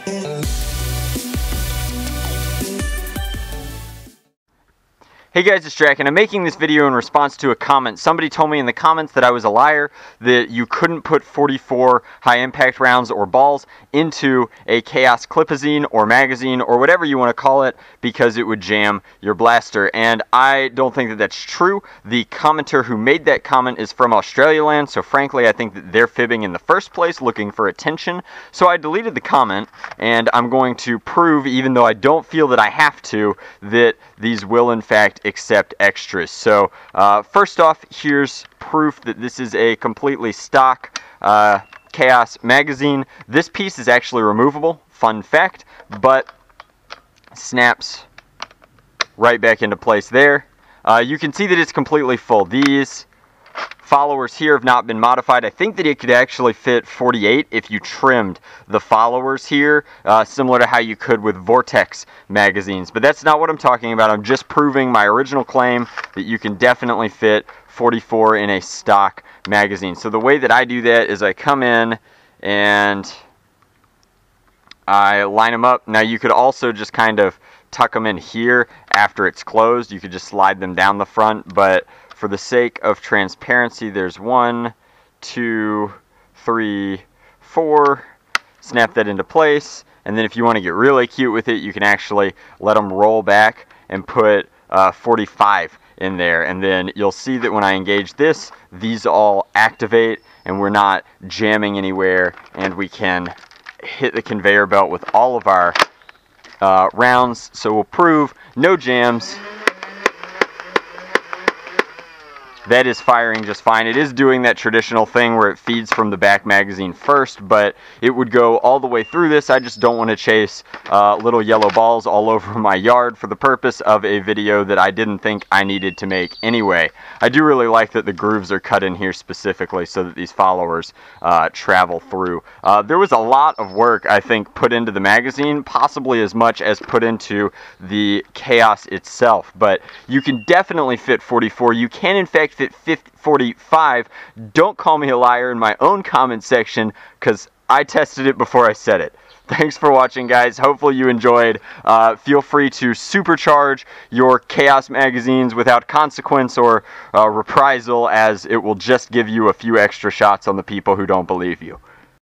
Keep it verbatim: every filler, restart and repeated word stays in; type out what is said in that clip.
Hey guys, it's Drac, and I'm making this video in response to a comment. Somebody told me in the comments that I was a liar, that you couldn't put forty-four high impact rounds or balls into a Khaos clipazine or magazine or whatever you want to call it because it would jam your blaster, and I don't think that that's true. The commenter who made that comment is from Australia land, so frankly I think that they're fibbing in the first place, looking for attention. So I deleted the comment, and I'm going to prove, even though I don't feel that I have to, that these will in fact accept extras. So uh, first off, here's proof that this is a completely stock uh, Khaos magazine. This piece is actually removable, fun fact, but snaps right back into place there. Uh, you can see that it's completely full. These followers here have not been modified. I think that it could actually fit forty-eight if you trimmed the followers here, uh, similar to how you could with Vortex magazines. But that's not what I'm talking about. I'm just proving my original claim that you can definitely fit forty-four in a stock magazine. So the way that I do that is I come in and I line them up. Now you could also just kind of tuck them in here after it's closed. You could just slide them down the front, but for the sake of transparency, there's one, two, three, four. Snap that into place, and then if you want to get really cute with it, you can actually let them roll back and put uh, forty-five in there, and then you'll see that when I engage this, these all activate, and we're not jamming anywhere, and we can hit the conveyor belt with all of our uh, rounds. So we'll prove no jams. That is firing just fine. It is doing that traditional thing where it feeds from the back magazine first, but it would go all the way through this. I just don't want to chase uh, little yellow balls all over my yard for the purpose of a video that I didn't think I needed to make anyway. I do really like that the grooves are cut in here specifically so that these followers uh, travel through. Uh, there was a lot of work, I think, put into the magazine, possibly as much as put into the Khaos itself, but you can definitely fit forty-four. You can in fact fit forty-five. Don't call me a liar in my own comment section, because I tested it before I said it. Thanks for watching, guys. Hopefully you enjoyed. Uh, feel free to supercharge your Khaos magazines without consequence or uh, reprisal, as it will just give you a few extra shots on the people who don't believe you.